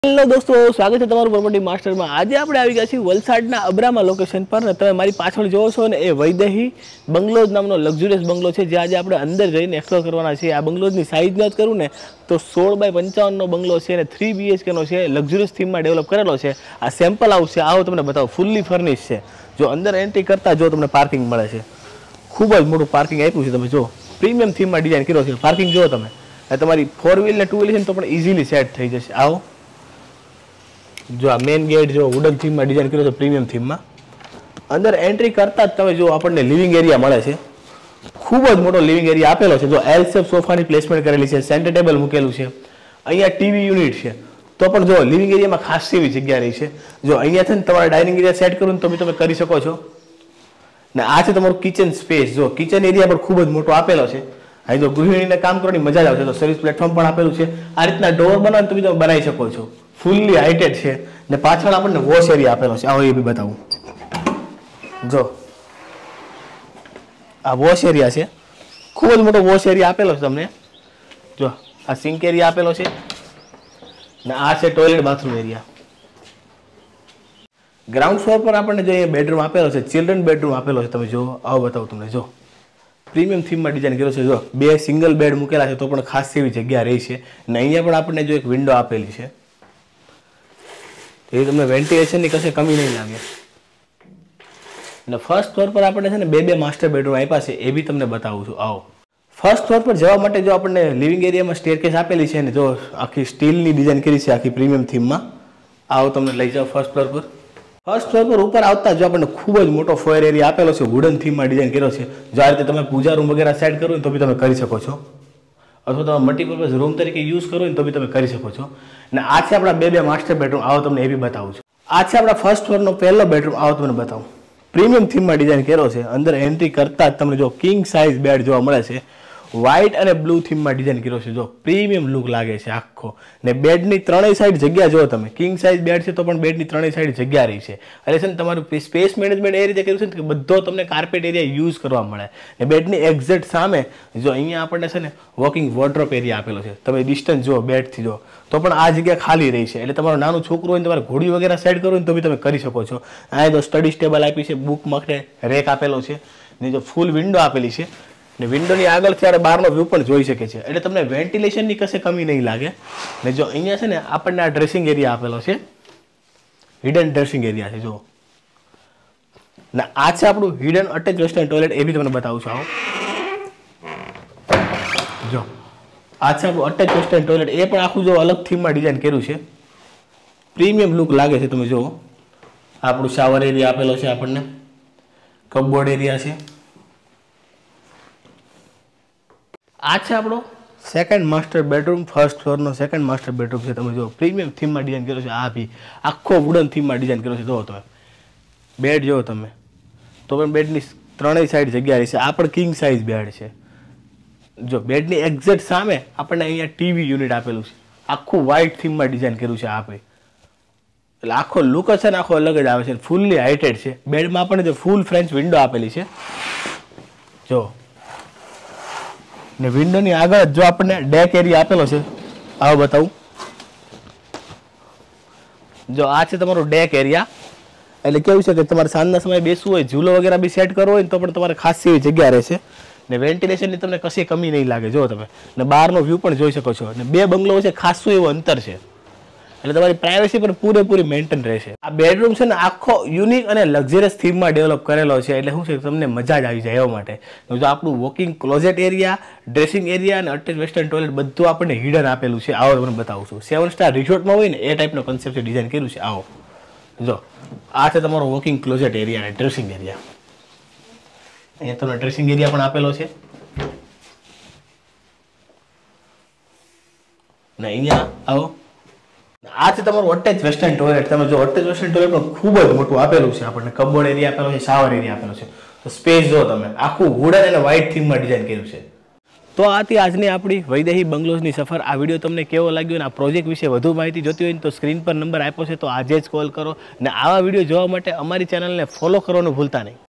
Hello दोस्तों, स्वागत है તમારું પ્રોપર્ટી માસ્ટરમાં। આજે આપણે આવી ગયા છીએ વલસાડના અબ્રામા લોકેશન પર ને તમે મારી પાછળ જોવો છો ને એ વૈદેહી બંગલોઝ નામનો લક્ઝુરિયસ બંગલો છે જે આજે આપણે અંદર જઈને એક્સપ્લોર કરવાના છે। આ બંગલોઝની સાઇઝની વાત કરું ને તો 16x55 નો બંગલો છે અને 3 BHK નો છે, લક્ઝુરિયસ થીમમાં ડેવલપ કરેલો છે। આ સેમ્પલ હાઉસ છે, આવો તમને બતાવો, ફૂલ્લી ફર્નિશ છે। જો અંદર એન્ટ્રી કરતા જો તમને પાર્કિંગ મળે છે, ખૂબ જ મોટું પાર્કિંગ આપ્યું છે। તમે જો પ્રીમિયમ થીમમાં ડિઝાઇન કર્યો છે। પાર્કિંગ જો તમે તમારી 4 વ્હીલ ને 2 વ્હીલ છે તો પણ ઇઝીલી સેટ થઈ જશે। આવો जो आ मेन गेट जो वुडन थीम में डिजाइन करो प्रीमियम थीम में अंदर एंट्री करता ज तमे जो आपने लिविंग एरिया मळे छे, खूब ज मोटो लिविंग एरिया आपेलो छे। जो एल शेप सोफा नी प्लेसमेंट करेली छे, सेंटर टेबल मूकेलुं छे, अहींया टीवी यूनिट छे तो पण जो लिविंग एरिया में खास एवी जग्या रही छे। जो अहींया थी तमारे डाइनिंग एरिया सेट करो तो भी तमे करी शको छो ने। आ छे तमारुं किचन स्पेस, जो किचन एरिया पण खूब ज मोटो आपेलो छे। અહીં જો ગૃહિણીને કામ કરવાની મજા જ આવશે તો સર્વિસ પ્લેટફોર્મ પણ આપેલું છે। આ રીતના ડોર બનાવો તો બી તમે બનાવી શકો છો, ફૂલ્લી હાઇટેડ છે ને પાછળ આપણને વોશ એરિયા આપેલો છે। આવો એ બી બતાવું, જો આ વોશ એરિયા છે, ખૂબ જ મોટો વોશ એરિયા આપેલો છે તમને। જો આ સિંક એરિયા આપેલો છે ને આ છે toilet bathroom area. Ground floor પર આપણને જો અહીંયા બેડરૂમ આપેલો છે, ચિલ્ડ્રન બેડરૂમ આપેલો છે। તમે જો આવો બતાવું તમને, જો प्रीमियम थीम में डिजाइन कर्यो छे। जो बे सिंगल बेड मूकेला छे तो पण खास एवी जग्या रही छे ने अहींया पण आपणे जो एक विंडो आपेली छे तो तमने वेंटिलेशन नी कशे कमी नहीं लागे। ने फर्स्ट फ्लोर पर आपणे छे ने बे मास्टर बेडरूम आप्या छे, ए बी तमने बतावुं छुं। आओ फर्स्ट फ्लोर पर जवा माटे जो आपणे लिविंग एरिया में स्टेरकेस आपेली छे ने जो आखी स्टील नी डिजाइन करी छे आखी प्रीमियम थीम में। आओ तमने लई जाओ फर्स्ट फ्लोर पर। फर्स्ट फ्लोर पर ऊपर आवता जो आपने खूब ज मोटो फोयर एरिया आपेलो छे, वुडन थीम में डिजाइन कर्यो छे। जो आ रीते तमे पूजा रूम वगैरह सेट करो तो भी तमे करी शको छो, अथवा तमे मल्टीपर्पज रूम तरीके यूज करो तो भी तमे करी शको छो। ने आ छे आपणा बे मास्टर बेडरूम। आओ तमने ए बी बतावुं छुं। आ छे आपणा फर्स्ट फ्लोर नो पहेलो बेडरूम। आओ तमने बतावुं, प्रीमियम थीम में डिजाइन कर्यो छे। अंदर एंट्री करता ज तमने जो किंग साइज बेड जोवा मळे छे, व्हाइट और ब्लू थीम में डिजाइन कर्यो छे। जो प्रीमियम लुक लागे छे आखो ने बेड नी त्रणेय साइड जग्या जो तमे किंग साइज बेड छे तो पण बेड नी त्रणेय साइड जग्या रही छे। એટલે છે ને તમારું સ્પેસ મેનેજમેન્ટ એ રીતે કર્યું છે કે બધો તમને કાર્પેટ એરિયા યુઝ કરવા મળે ને બેડની એક્ઝેક્ટ સામે જો અહીંયા આપણને છે ને વોકિંગ વોર્ડરોબ એરિયા આપેલો છે। તમે ડિસ્ટન્સ જો બેડથી જો તો પણ આ જગ્યા ખાલી રહી છે, એટલે તમારું નાનું છોકરું હોય તમારે ઘોડી વગેરે સેટ કરવું હોય તો બી તમે કરી શકો છો। આ જો સ્ટડી ટેબલ આપી છે, બુક માટે રેક આપેલો છે ને જો ફૂલ વિન્ડો આપેલી છે ने विंडो ની આગળથી આપણે બહારનો વ્યૂ પણ જોઈ શકે છે, એટલે તમને વેન્ટિલેશનની કશે કમી નહીં લાગે। ને જો અહીંયા છે ને આપણને આ ડ્રેસિંગ એરિયા આપેલો છે, હિડન ડ્રેસિંગ એરિયા છે। જો ને આ છે આપણું હિડન અટેચ વેસ્ટર્ન ટોયલેટ, એ બી તમને બતાવું છું। આવો જો આ છે આપણું અટેચ વેસ્ટર્ન ટોયલેટ, એ પણ આખું જો અલગ થીમમાં ડિઝાઇન કર્યું છે, પ્રીમિયમ લુક લાગે છે। તમે જુઓ આપણું શાવર એરિયા આપેલો છે, આપણને કપબોર્ડ એરિયા છે। आ छे आपणो second master bedroom, first floor नो सेकंड मास्टर बेडरूम छे। तमे जो प्रीमियम थीम में डिजाइन कर्यो छे, आ भी आखो वुडन थीम में डिजाइन कर्यो छे। जो तमे बेड जो तमे तो पण बेड नी त्रणेय साइड जग्या रही छे। आ पण किंग साइज बेड छे। जो बेड नी एक्जेक्ट सामे आपणे अहींया टीवी यूनिट आपेलुं छे, आखो व्हाइट थीम में डिजाइन कर्युं छे। आ भाई એટલે આખો લુક છે ને આખો અલગ જ આવે છે, ફૂલ્લી હાઇટેડ છે। બેડમાં આપણને જે ફૂલ ફ્રેન્ચ વિન્ડો આપેલી છે, જો ने विंडो नी आगळ जो आपने डेक एरिया आपेलो छे, आओ बताऊं। जो आ छे तमारो डेक एरिया, એટલે કેવું છે કે તમારે સાંજના સમયે બેસવું હોય, ઝૂલો વગેરે બી સેટ કરવો હોય તો પણ તમારે ખાસ એવી જગ્યા રહેશે ને વેન્ટિલેશનની તમને કશી કમી નહીં લાગે। જો તમે ને બહારનો વ્યૂ પણ જોઈ શકો છો ને બે બંગલો વચ્ચે ખાસું એવું અંતર છે, એટલે તમારી પ્રાઇવસી પણ પૂરેપૂરી મેન્ટેન રહેશે। આ બેડરૂમ છે ને આખો યુનિક અને લક્ઝરિયસ થીમમાં ડેવલપ કરેલો છે, એટલે શું છે તમને મજા જ આવી જાય એવા માટે। જો આપણું walking closet area, dressing area અને અટેચ વેસ્ટર્ન ટોયલેટ બધું આપણને હિડન આપેલું છે। આવો તમને બતાવું છું, 7 સ્ટાર રિસોર્ટમાં હોય ને એ ટાઈપનો કન્સેપ્ટ ડિઝાઇન કર્યું છે। આવો જો આ છે તમારો વોકિંગ ક્લોઝેટ એરિયા અને ડ્રેસિંગ એરિયા। અહીંયા તમને ડ્રેસિંગ એરિયા પણ આપેલો છે ને અહીંયા આવો आ छे तमारुं अटेच वेस्टर्न टॉयलेट। तमे जो अटेच वेस्टर्न टॉयलेट में खूब ज मोटुं आपेलुं छे, आपणे कपबोर्ड एरिया आपेलो छे, शावर एरिया आपेलो छे। तो स्पेस जो तमे आखुं वुडन अने व्हाइट थीम में डिजाइन कर्युं छे। तो आती आजनी आपणी वैदेही बंगलोज़नी सफर। आ विडियो तमने केवो लाग्यो ने आ प्रोजेक्ट विषे वधु माहिती जोती होय तो स्क्रीन पर नंबर आप्यो छे, तो आजे ज कॉल करो ने आवा विडियो जोवा माटे अमारी चेनलने फॉलो करवानुं भूलता नहीं।